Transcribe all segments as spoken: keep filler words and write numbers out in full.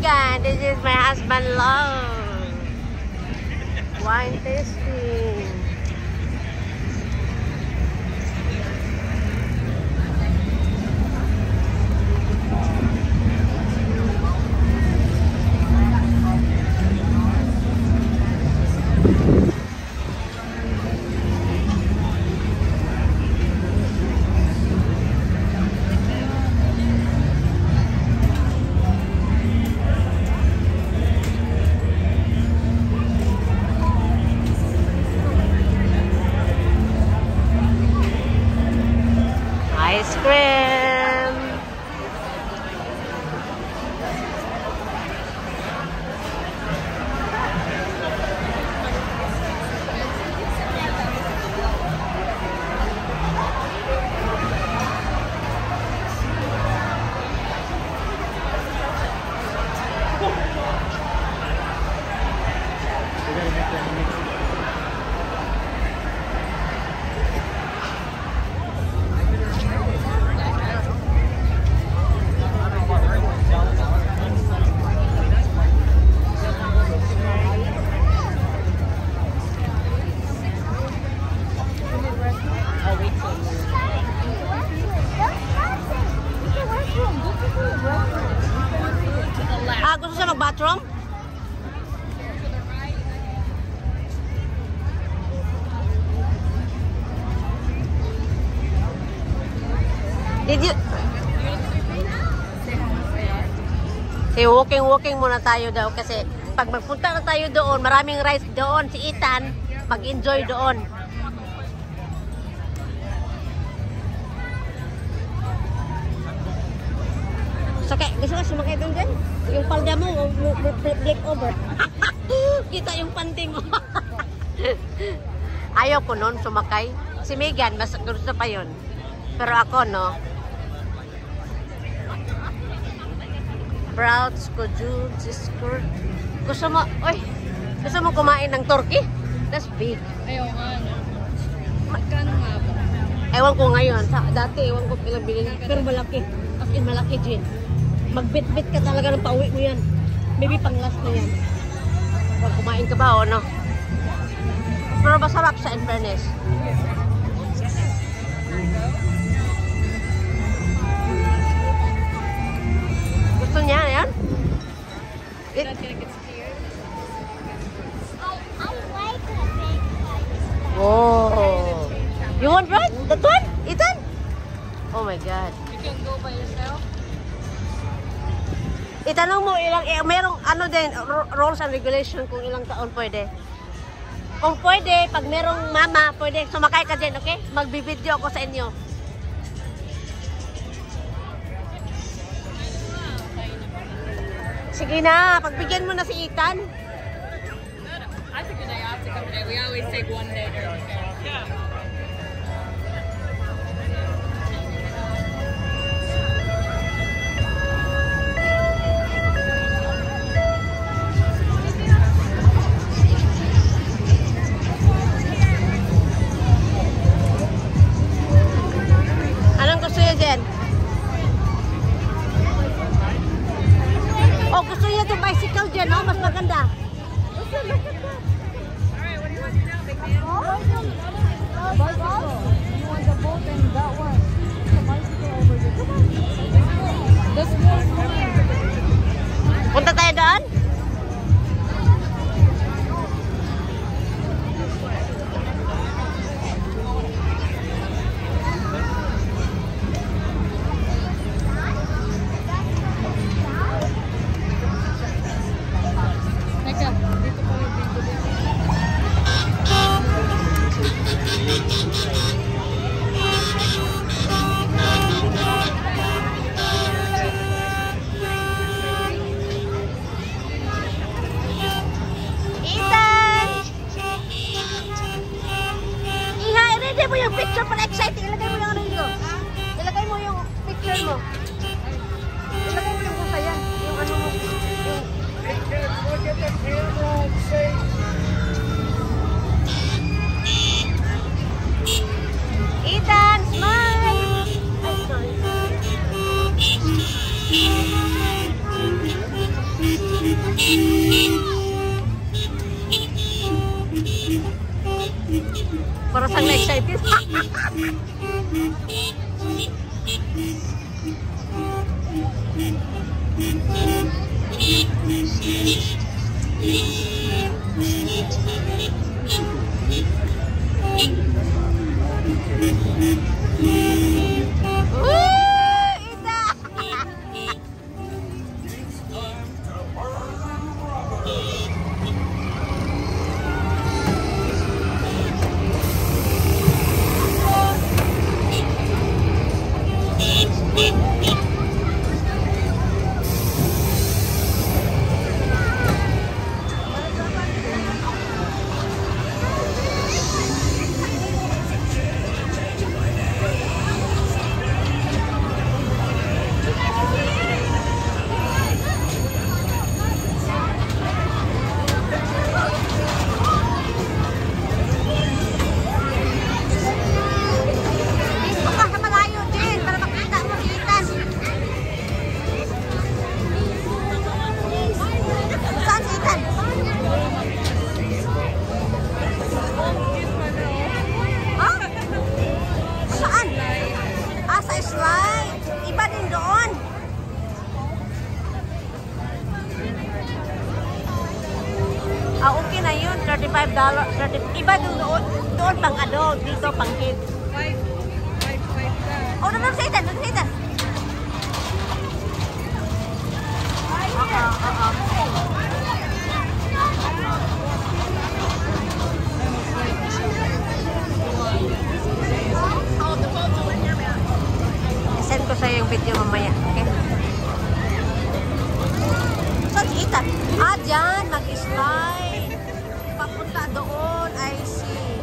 Megan, this is my husband Love. Wine tasting. Ice cream. Ah, gusto siya mag-bathroom? Did you... Sige, walking-walking muna tayo daw kasi pag magpunta na tayo doon, maraming rice doon. Si Ethan, mag-enjoy doon. Sakay, gusto ka sumakay doon dyan? Yung palda mo, flip over. Kita yung panty mo. Ayaw ko noon sumakay. Si Megan, mas gusto pa yun. Pero ako, no? Sprouts, kujud, skirt. Gusto mo, oy, gusto mo kumain ng turkey? That's big. Ayaw nga, no? Magkano nga ba? Ewan ko ngayon. Sa, dati, ewan ko pilang bilhin. Pero malaki. As in, malaki, Jin. Magbit-bit ka talaga ng pauwi mo yan. Maybe pang last na yan. Kung kumain ka ba o no? Pero masarap siya in fairness. Gusto niya yan? It, oh. You want right? That one? Ethan? Oh my God. You can go by yourself? Itanong mo ilang, eh, merong ano din, rules and regulation kung ilang taon pwede. Kung pwede, pag merong mama, pwede sumakay ka din, okay? Magbibideo ako sa inyo. Sige na, pagbigyan mo na si Ethan. I took a day off to come today. We always take one day during the fair. Yeah. Anong gusto niyo dyan? Oh, gusto niya itong bicycle dyan, no? Mas maganda. Alright, what do you want to do now, big man? Bicycle. You want the boat and that one. The bicycle over there. Come on. This one. Punta tayo doon? Teka, dito po yung dito din. Ethan! Iha, i-ready mo yung picture para exciting. Ilagay mo yung ano nyo. Ilagay mo yung picture mo. Ilagay mo yung masaya. Yung ano mo. Yung... Look at the camera and say. Ethan, smile! Ay, sorry. excited. Ah, okay na yun. thirty-five dollars. thirty, iba doon. Doon pang adult. Dito pang kids. Five, five, five, five. Oh, doon sa itan. Doon sa itan. Oo, oo. Send ko sa'yo yung video mamaya. Okay? Saan si itan? Ah, dyan. Mag-slide. Papunta doon. I see.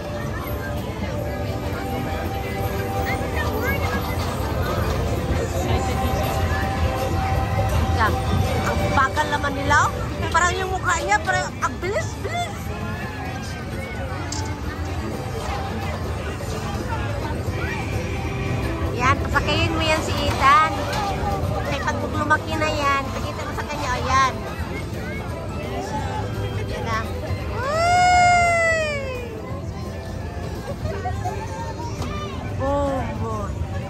Yan. Ang bagal naman nila. Oh. Parang yung mukha niya, parang ang bilis-bilis. Yan, pasakayin mo yan si Ethan. Kasi pag lumaki na yan, pakita mo sa kanya, o yan. Yan na. Oh, boy.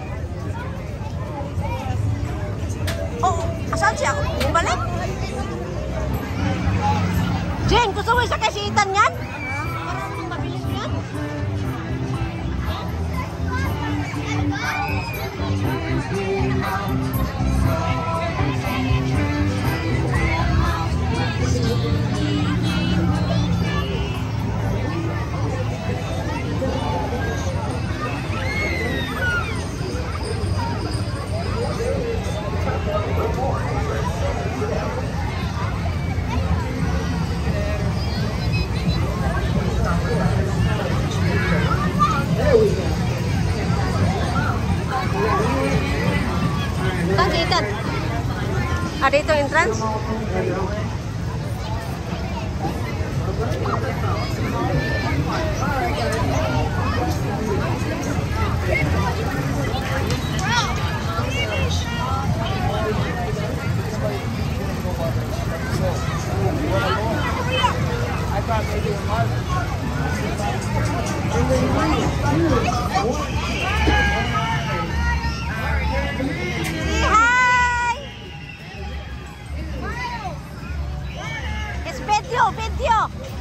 Oh, asan siya? Bumalik? Jen, gusto mo isa kasi Ethan yan? Parang mabilis yan. Saan si Ethan? Ah, dito entrance? Say hi! It's video, video!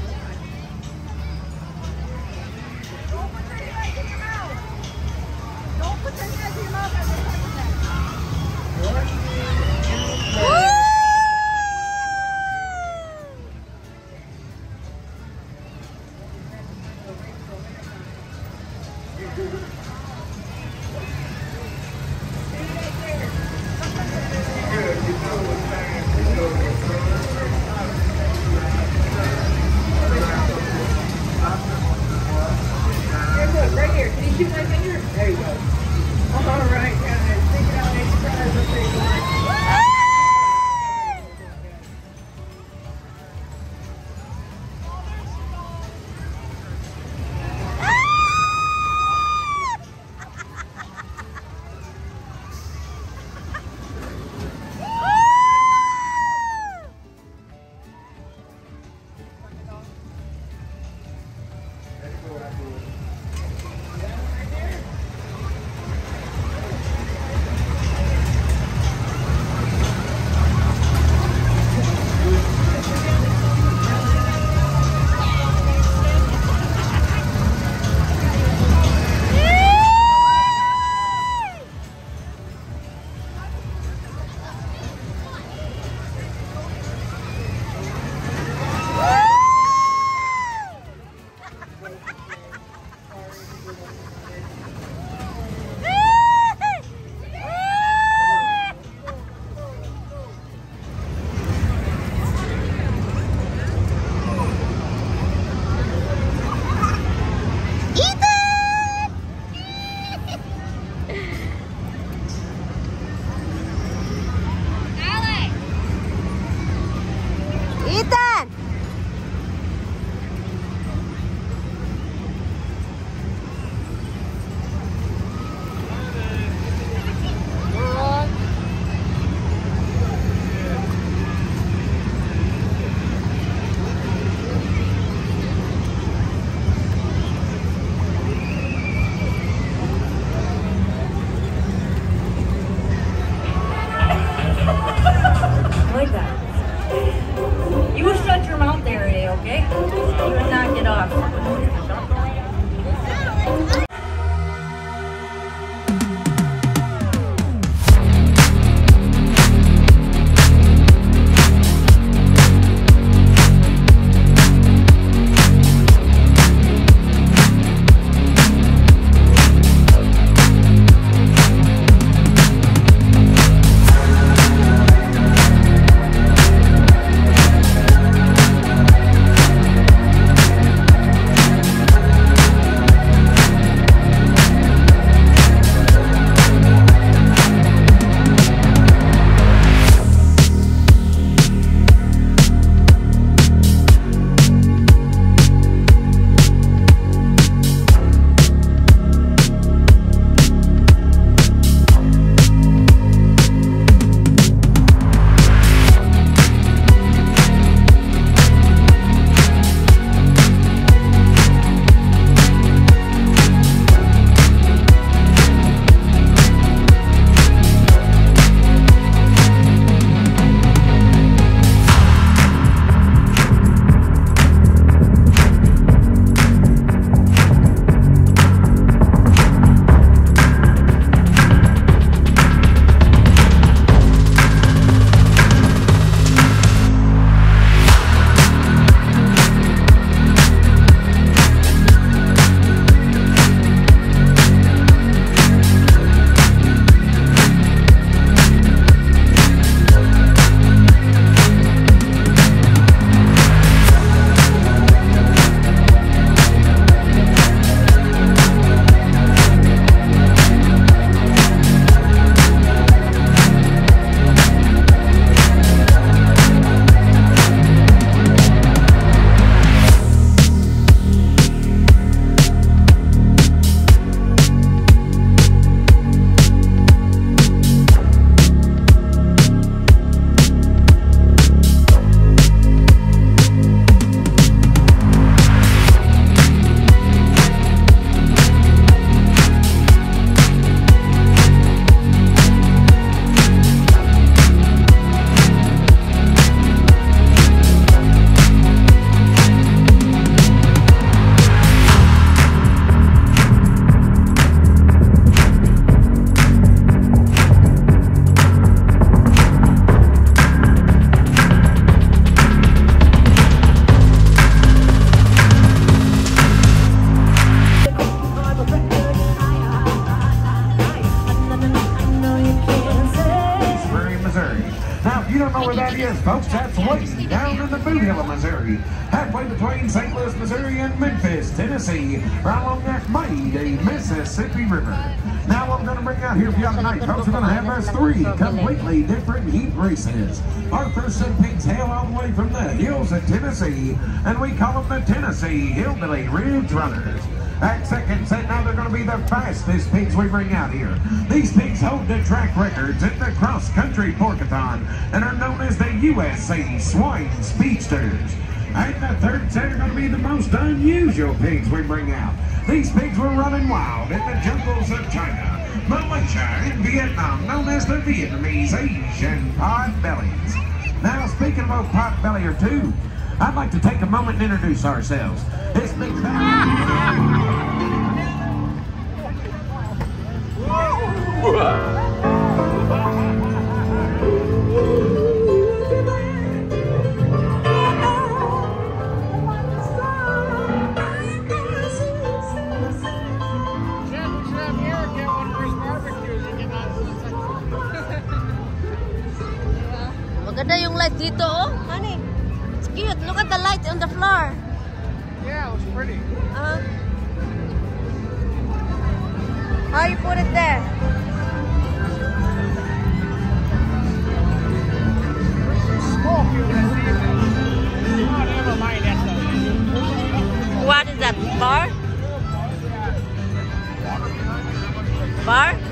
Right here. Can you shoot my finger? There you go. All right, guys. Take it out. Extra. where that is, folks. That's way down in the Boot Hill of Missouri. Halfway between Saint Louis, Missouri and Memphis, Tennessee. Right along that mighty Mississippi River. Now what we're going to bring out here for you tonight, folks, we're going to have us three completely different heat races. Our first set of pigs hail all the way from the hills of Tennessee, and we call them the Tennessee Hillbilly Ridge Runners. That second set, now they're going to be the fastest pigs we bring out here. These pigs hold the track records in the cross-country porkathon and are known as the U S A Swine Speedsters. And the third set are going to be the most unusual pigs we bring out. These pigs were running wild in the jungles of China, Malaysia, and Vietnam, known as the Vietnamese Asian Potbellies. Now, speaking about Potbelly or two, I'd like to take a moment and introduce ourselves. This big Maganda yung light dito, oh. Honey, it's cute. Look at the light on the floor. Yeah, it was pretty. Uh, how you put it there? Smoke you this evening. Oh, never mind. That's the What is that? Bar? Bar?